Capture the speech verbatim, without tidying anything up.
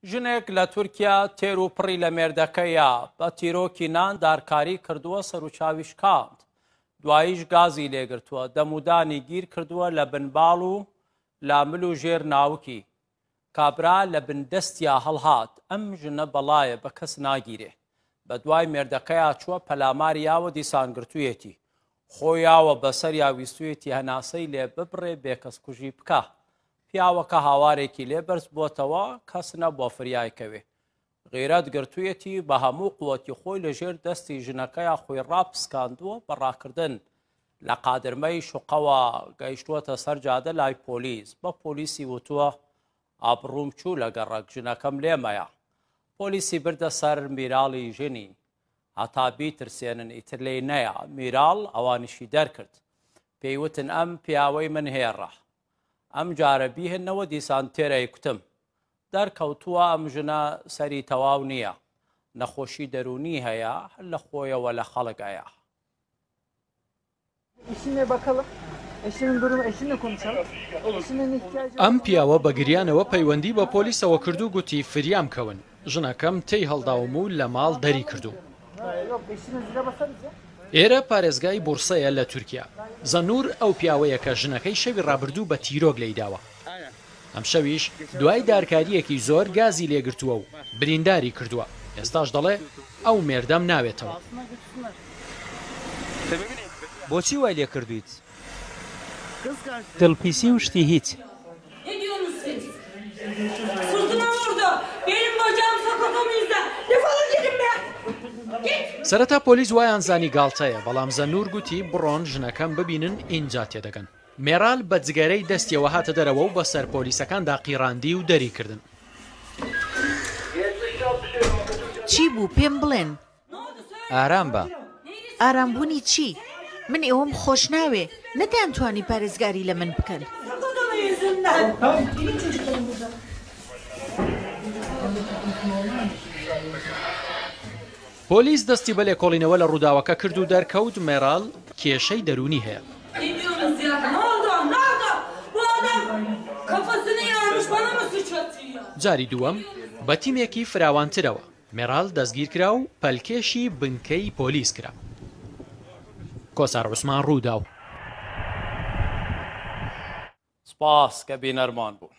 ژنێک لە تورکیا تێر و پڕی لە مێردەکەیە بە تیرۆکی نان دارکاری کردووە سەر و چاوی شکاند. دواییش گازی لێگرتووە، دەمودانی گیر کردووە لە بنباڵ و لامل و ژێر ناوکی. کابرا لە بندەستیا هەڵهات، ئەم ژنە بەڵایە بە کەس ناگیرێ. بە دوای مێردەکەیە چووە پەلاماریاوە دیسانگرتوویەتی. خۆیاوە بەسەریا ویستویەتی هەناسەی لێ ببڕێ بێکەس کوژی بکە. پیاوەکە هاوارێکی لێبەرز بۆتەوە کەس نەبووە فریایکەوێ. غیرەت گرتوویەتی بە هەموو قووەتی خۆی لەژێر دەستی ژنەکەیە خۆی ڕاپسکاندووە بە ڕاکردن. لە قادرمەی شوقەوە گەیشتووەتە سەر جادە لای پۆلیس. بە پۆلیسی وتووە ئابڕووم چوو لە گەڕک، ژنەکەم لێمەیە. پۆلیسی بردە سەر میراڵی ژنی هەتا بیترسێنن ئیتر لێی نەیە. میراڵ ئەوانیشی دەرکرد، پێیوتن ئەم پیاوەی من هێڕە. ئەم جارە بیهێنەوە دیسان تێرەی کوتم. دەرکەوتووە ئەم ژنە سەری تەواو نییە، نەخۆشی دەرونی هەیە، لە خۆیەوە لە خەڵکایە. ئەم پیاوە بە گریانەوە پەیوەندی بە پۆلیسەوە کردو، گوتی فریام کەون، ژنەکەم تێی هەڵداوم و لە ماڵ دەری کردو. ئێرە پارێزگای بورسەیە لە تورکیا. زەنوور ئەو پیاوەیە کە ژنەکەی شەوی ڕابردوو بە تیرۆک لەیداوە. ئەم شەویش دوای دارکاریەکی زۆر گازی لێگرتووە و برینداری کردووە. ئێستاش دەڵێ ئەو مێردەم ناوێتەوە. بۆچی وای لێ کردویت؟ دڵپیسی و شتی هیچ. سەرەتا پۆلیس وایان زانی گاڵتەیە، بەڵام زەنوور گوتی بڕۆن ژنەکەم ببینن ئینجا تێدەگەن. مێرال بە جگەرەی دەستیەوە هاتە دەرەوە و بەسەر پۆلیسەکاندا قیڕاندی و دەری کردن. چی بوو پێم بڵێن؟ ئارام بە. ئارامبوونی چی؟ من ئێوەم خۆش ناوێ، نەتانتوانی پارێزگاری لە من بکەن. پۆلیس دەستی بە لێکۆڵینەوە لە ڕووداوەکە کرد و دەرکەوت. مێرال کێشەی دەرونی هەیە. جاری دووەم بە تیمێکی فراوانترەوە مێرال دەستگیر کرا و پەلکێشی بنکەی پۆلیس کرا. کۆسار عوسمان ڕووداو. سپاس کە بینەرمان بوو.